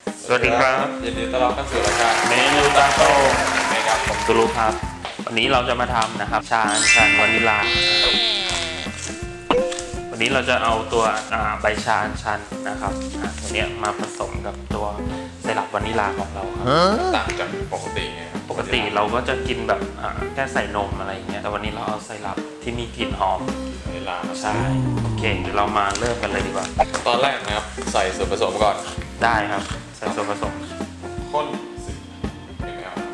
สวัสดีครับยินดีต้อนรับเข้าสู่รายการเมนูตาโต้นะครับผมตุลุครับวันนี้เราจะมาทำนะครับชาอัญชันวานิลาวันนี้เราจะเอาตัวใบชาอัญชันนะครับตัวนี้มาผสมกับตัวไซรัปวานิลาของเราครับต่างจากปกติไงปกติเราก็จะกินแบบแค่ใส่นมอะไรอย่างเงี้ยแต่วันนี้เราเอาไซรัปที่มีกลิ่นหอมวานิลาใช่โอเคเดี๋ยวเรามาเริ่มกันเลยดีกว่าตอนแรกนะครับใส่ส่วนผสมก่อนได้ครับใส่ส่วนผสมข้น10 ml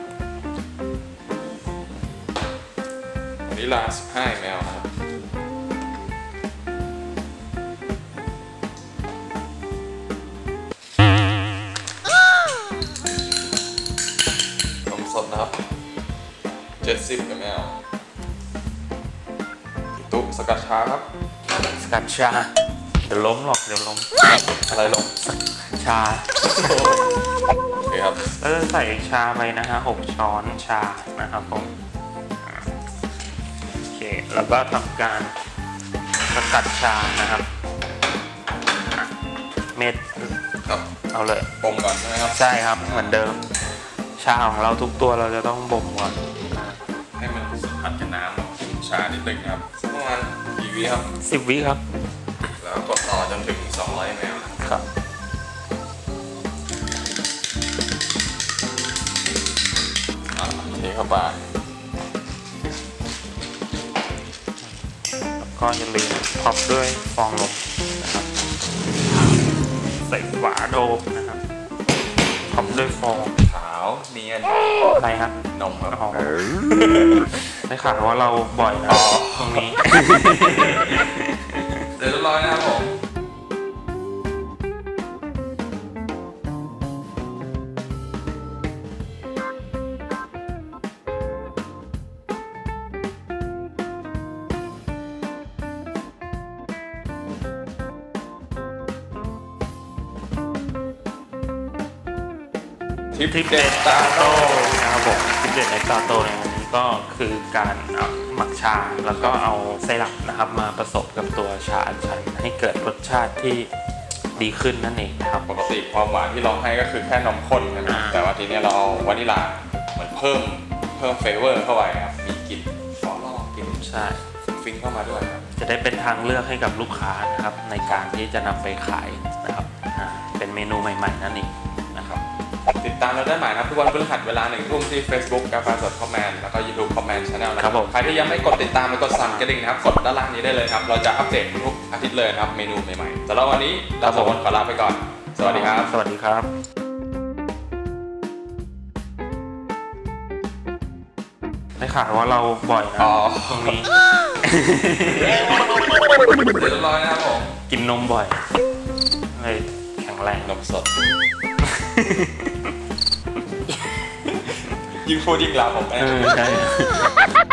วานิลา15 ml นะครับนมสดนะครับ70 ml ตุ๊สกัดชาครับสกัดชาเดี๋ยวล้มหรอกเดี๋ยวล้มอะไรล้มชาโอเคครับแล้วจะใส่ชาไปนะฮะ6 ช้อนชานะครับผมโอเคแล้วก็ทำการสกัดชานะครับเม็ดครับเอาเลยบ่มก่อนใช่ไหมครับใช่ครับเหมือนเดิมชาของเราทุกตัวเราจะต้องบ่มก่อนให้มันสัมผัสกับน้ำชานิดนึงครับประมาณกี่วิครับ 10 วิครับแล้วกดต่อจนถึง200 ml ครับนี่เข้าไปแล้วก็อย่าลืมท็อปด้วยฟองนมนะครับใส่ฝาโดมนะครับท็อปด้วยฟองขาวเนียนอะไรครับนมครับได้ข่าวว่าเราบ่อยนะตรงนี้เรียบร้อยนะครับผมทิปเด็ดตาโต้นะครับผมทิปเด็ดในตาโต้ในวันนี้ก็คือการหมักชาแล้วก็เอาไซรัปนะครับมาผสมกับตัวชาอัญชันให้เกิดรสชาติที่ดีขึ้นนั่นเองครับปกติความหวานที่เราให้ก็คือแค่นมข้นใช่ไหมแต่ว่าทีนี้เราเอาวานิลาเหมือนเพิ่มเฟเวอร์เข้าไปครับมีกลิ่นฟอลล์กลิ่นใช่ฟินเข้ามาด้วยครับจะได้เป็นทางเลือกให้กับลูกค้านะครับในการที่จะนำไปขายนะครับเป็นเมนูใหม่ๆนั่นเองนะครับติดตามเราได้ใหม่ครับทุกวันพฤหัสเวลา1 ทุ่มที่ Facebook กาแฟสดคอมแมนแล้วก็ YouTube คอมแมน Channel นะครับใครที่ยังไม่กดติดตามไปกดสั่นกระดิ่งนะครับกดด้านล่างนี้ได้เลยครับเราจะอัปเดตทุกอาทิตย์เลยครับเมนูใหม่ๆสำหรับวันนี้เราสองคนขอลาไปก่อนสวัสดีครับสวัสดีครับได้ข่าวว่าเราบ่อยนะตรงนี้เรียบร้อยนะครับผมกินนมบ่อยเลยแข็งแรงนมสดยิ่งพูดยิ่งลาผมแม่ใช่